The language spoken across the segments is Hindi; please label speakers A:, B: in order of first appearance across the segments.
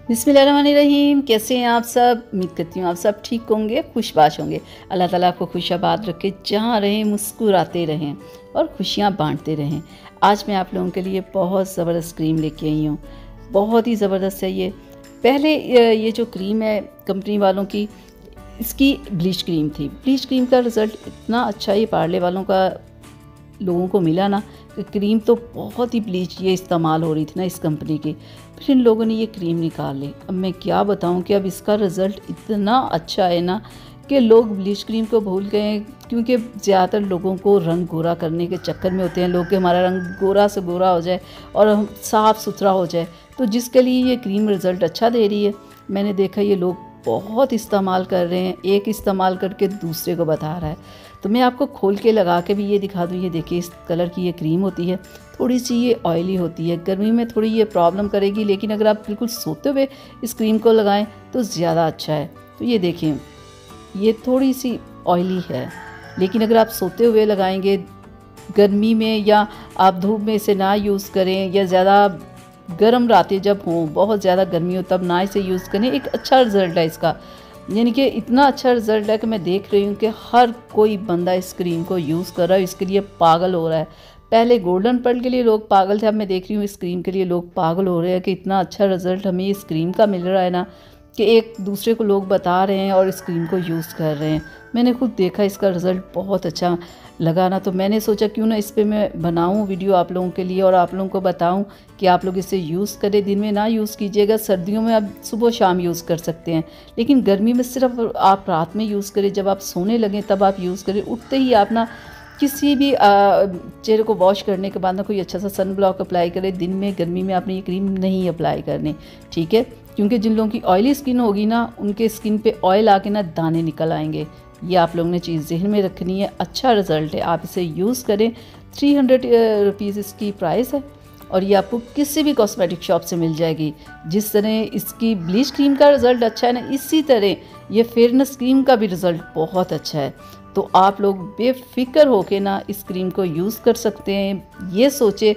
A: बिस्मिल्लाहिर्रहमानिर्रहीम। कैसे हैं आप सब? उम्मीद करती हूँ आप सब ठीक होंगे, खुशबाश होंगे। अल्लाह ताला आपको खुशाबाद रखे, जहाँ रहें मुस्कुराते रहें और खुशियाँ बांटते रहें। आज मैं आप लोगों के लिए बहुत ज़बरदस्त क्रीम लेके आई हूँ। बहुत ही ज़बरदस्त है ये। पहले ये जो क्रीम है कंपनी वालों की, इसकी ब्लीच क्रीम थी। ब्लीच क्रीम का रिज़ल्ट इतना अच्छा ये पार्ले वालों का लोगों को मिला ना कि क्रीम तो बहुत ही ब्लीच ये इस्तेमाल हो रही थी ना इस कंपनी की। फिर इन लोगों ने ये क्रीम निकाल ली। अब मैं क्या बताऊं कि अब इसका रिज़ल्ट इतना अच्छा है ना कि लोग ब्लीच क्रीम को भूल गए हैं, क्योंकि ज़्यादातर लोगों को रंग गोरा करने के चक्कर में होते हैं लोग कि हमारा रंग गोरा से गोरा हो जाए और हम साफ़ सुथरा हो जाए। तो जिसके लिए ये क्रीम रिज़ल्ट अच्छा दे रही है, मैंने देखा ये लोग बहुत इस्तेमाल कर रहे हैं। एक इस्तेमाल करके दूसरे को बता रहा है। तो मैं आपको खोल के लगा के भी ये दिखा दूँ। ये देखिए इस कलर की ये क्रीम होती है। थोड़ी सी ये ऑयली होती है, गर्मी में थोड़ी ये प्रॉब्लम करेगी, लेकिन अगर आप बिल्कुल सोते हुए इस क्रीम को लगाएं तो ज़्यादा अच्छा है। तो ये देखें ये थोड़ी सी ऑयली है, लेकिन अगर आप सोते हुए लगाएंगे गर्मी में, या आप धूप में इसे ना यूज़ करें, या ज़्यादा गर्म रातें जब हों, बहुत ज़्यादा गर्मी हो, तब ना इसे यूज़ करें। एक अच्छा रिज़ल्ट है इसका, यानी कि इतना अच्छा रिज़ल्ट है कि मैं देख रही हूँ कि हर कोई बंदा इस क्रीम को यूज़ कर रहा है, इसके लिए पागल हो रहा है। पहले गोल्डन पर्ल के लिए लोग पागल थे, अब मैं देख रही हूँ इस क्रीम के लिए लोग पागल हो रहे हैं कि इतना अच्छा रिज़ल्ट हमें इस क्रीम का मिल रहा है ना, कि एक दूसरे को लोग बता रहे हैं और इस क्रीम को यूज़ कर रहे हैं। मैंने खुद देखा इसका रिज़ल्ट बहुत अच्छा लगा ना, तो मैंने सोचा क्यों ना इस पर मैं बनाऊं वीडियो आप लोगों के लिए और आप लोगों को बताऊं कि आप लोग इसे यूज़ करें। दिन में ना यूज़ कीजिएगा, सर्दियों में आप सुबह शाम यूज़ कर सकते हैं, लेकिन गर्मी में सिर्फ आप रात में यूज़ करें, जब आप सोने लगें तब आप यूज़ करें। उठते ही आप ना किसी भी चेहरे को वॉश करने के बाद ना कोई अच्छा सा सन ब्लॉक अप्लाई करें। दिन में गर्मी में आपने ये क्रीम नहीं अप्लाई करनी, ठीक है? क्योंकि जिन लोगों की ऑयली स्किन होगी ना, उनके स्किन पे ऑयल आके ना दाने निकल आएंगे। ये आप लोगों ने चीज़ जहन में रखनी है। अच्छा रिज़ल्ट है, आप इसे यूज़ करें। 300 रुपीज़ इसकी प्राइस है और ये आपको किसी भी कॉस्मेटिक शॉप से मिल जाएगी। जिस तरह इसकी ब्लीच क्रीम का रिज़ल्ट अच्छा है ना, इसी तरह ये फेयरनेस क्रीम का भी रिज़ल्ट बहुत अच्छा है। तो आप लोग बेफिक्र होके ना इस क्रीम को यूज़ कर सकते हैं। ये सोचे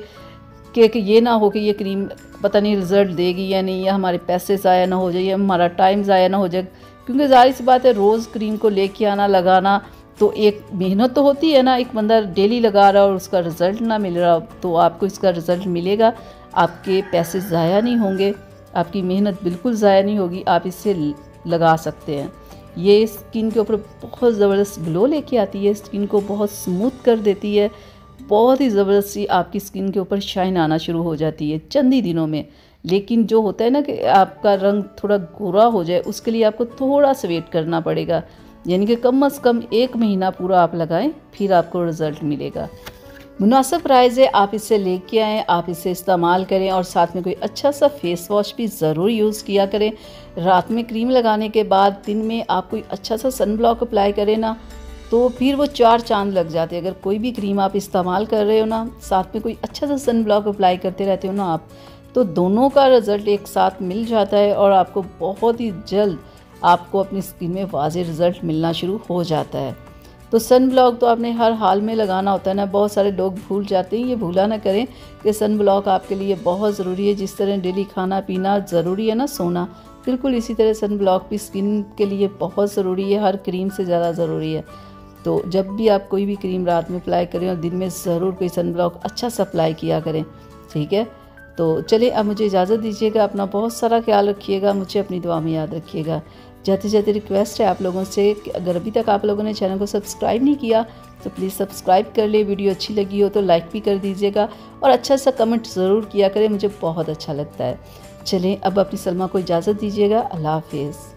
A: कि ये ना हो कि ये क्रीम पता नहीं रिज़ल्ट देगी या नहीं, या हमारे पैसे ज़ाया ना हो जाए, या हमारा टाइम ज़ाया ना हो जाए। क्योंकि ज़ाहिर सी बात है, रोज़ क्रीम को लेके आना, लगाना, तो एक मेहनत तो होती है ना। एक बंदा डेली लगा रहा और उसका रिज़ल्ट ना मिल रहा, तो आपको इसका रिज़ल्ट मिलेगा। आपके पैसे ज़ाया नहीं होंगे, आपकी मेहनत बिल्कुल ज़ाया नहीं होगी। आप इसे लगा सकते हैं। ये स्किन के ऊपर बहुत ज़बरदस्त ग्लो लेके आती है, स्किन को बहुत स्मूथ कर देती है। बहुत ही ज़बरदस्त सी आपकी स्किन के ऊपर शाइन आना शुरू हो जाती है चंद ही दिनों में। लेकिन जो होता है ना कि आपका रंग थोड़ा गोरा हो जाए, उसके लिए आपको थोड़ा सा वेट करना पड़ेगा। यानी कि कम से कम 1 महीना पूरा आप लगाएं, फिर आपको रिज़ल्ट मिलेगा। मुनासिब प्राइस है, आप इसे लेके आएँ, आप इसे इस्तेमाल करें और साथ में कोई अच्छा सा फेस वॉश भी ज़रूर यूज़ किया करें। रात में क्रीम लगाने के बाद दिन में आप कोई अच्छा सा सन ब्लॉक अप्लाई करें ना, तो फिर वो 4 चांद लग जाते हैं। अगर कोई भी क्रीम आप इस्तेमाल कर रहे हो ना, साथ में कोई अच्छा सा सन ब्लॉक अप्लाई करते रहते हो ना आप, तो दोनों का रिज़ल्ट एक साथ मिल जाता है और आपको बहुत ही जल्द आपको अपनी स्किन में वाज़ेह रिज़ल्ट मिलना शुरू हो जाता है। तो सन ब्लॉक तो आपने हर हाल में लगाना होता है ना। बहुत सारे लोग भूल जाते हैं, ये भूला ना करें कि सन ब्लॉक आपके लिए बहुत ज़रूरी है। जिस तरह डेली खाना पीना ज़रूरी है ना, सोना, बिल्कुल इसी तरह सन ब्लॉक भी स्किन के लिए बहुत ज़रूरी है, हर क्रीम से ज़्यादा ज़रूरी है। तो जब भी आप कोई भी क्रीम रात में अप्लाई करें और दिन में ज़रूर कोई सन ब्लॉक अच्छा सा अप्लाई किया करें, ठीक है? तो चलिए अब मुझे इजाज़त दीजिएगा। अपना बहुत सारा ख्याल रखिएगा, मुझे अपनी दुआ में याद रखिएगा। जाते जाते रिक्वेस्ट है आप लोगों से कि अगर अभी तक आप लोगों ने चैनल को सब्सक्राइब नहीं किया तो प्लीज़ सब्सक्राइब कर ले। वीडियो अच्छी लगी हो तो लाइक भी कर दीजिएगा और अच्छा सा कमेंट ज़रूर किया करें, मुझे बहुत अच्छा लगता है। चलें अब अपनी सलमा को इजाज़त दीजिएगा। अल्लाह हाफिज़।